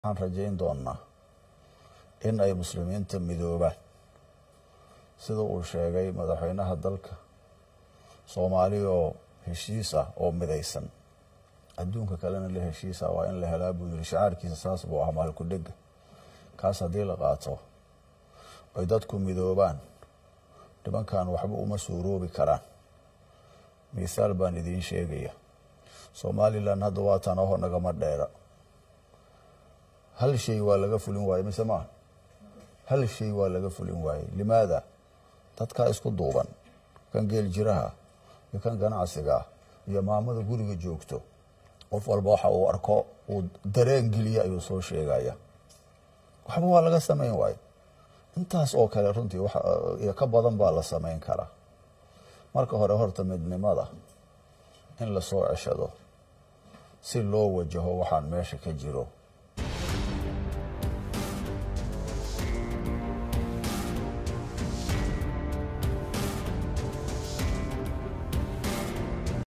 waxaan rajayn doonaa in ay muslimiinta midoobaan sida uu sheegay madaxweynaha dalka Soomaaliya oo heshiis ah oo midaysan adduunka kalena la heshiis ah waa in la helaa buu shacaarkiisa saas buu ahaa maalku dhig kaas hadii la qaato ay dadku midoobaan dhibankan waxba uma suuroobi karaan misaal baan idin sheegaya Somaliland hadda waa tan oo naga ma dheera hal shay waa laga fulin waayay mise ma hal shay waa laga fulin waayay limaada dadka isku duuban kan geel jiraha iyo kan ganacsiga iyo maamada guriga joogto qof walba waxa uu arko uu dareen geliya ayuu soo sheegaya waxba waa laga sameyn waayay intaas oo kale runtii waxa ka badan baa la sameyn karaa marka hore horta midnimada in la soo ceshado si loo wajaho waxaan meesha ka jiro